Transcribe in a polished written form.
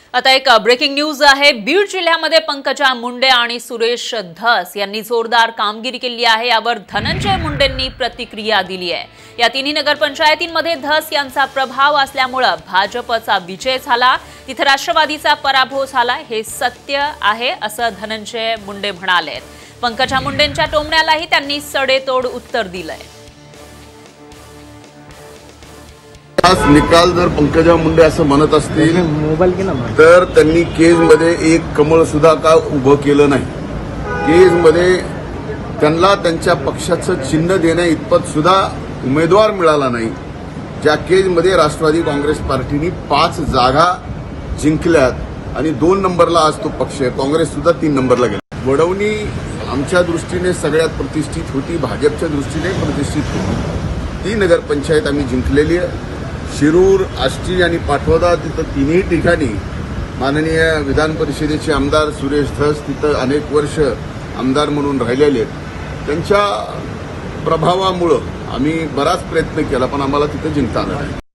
आता एक breaking news आहे। बीड जिल्ह्यामध्ये पंकजा मुंडे आणि सुरेश धस यांनी जोरदार कामगिरी केली आहे। यावर धनंजय मुंडेंनी प्रतिक्रिया दिली आहे। या तिन्ही नगरपंचायतींमध्ये धस यांचा प्रभाव असल्यामुळे भाजपचा विजय झाला, तिथे राष्ट्रवादीचा पराभव झाला, हे सत्य आहे असं धनंजय मुंडे म्हणाले। पंकजा मुंडेंच्या टोमण्यालाही त्यांनी सडेतोड उत्तर दिलंय। निकाल जर पंकजा मुंडे असं म्हणत असतील तर त्यांनी केजमध्ये एक कमळ सुद्धा का उभं केलं नाही। केजमध्ये त्यांना त्यांच्या पक्षाचं चिन्ह देण्या इतपत सुद्धा उमेदवार मिळाला नाही। ज्या केजमध्ये राष्ट्रवादी काँग्रेस पार्टीने 5 जागा जिंकल्यात आणि 2 नंबरला आज तो पक्ष आहे, काँग्रेस सुद्धा 3 नंबरला गेला। वडवणी आमच्या दृष्टीने सगळ्यात प्रतिष्ठित होती, भाजपच्या दृष्टीने प्रतिष्ठित होती। ती नगरपंचायत आम्ही जिंकलेली आहे। शिरूर, आष्टी आणि पाटोदा तिथं तिन्ही ठिकाणी माननीय विधान परिषदेचे आमदार सुरेश धस तिथं अनेक वर्ष आमदार म्हणून राहिलेले आहेत। त्यांच्या प्रभावामुळे आम्ही बराच प्रयत्न केला पण आम्हाला तिथं जिंकता आलं नाही।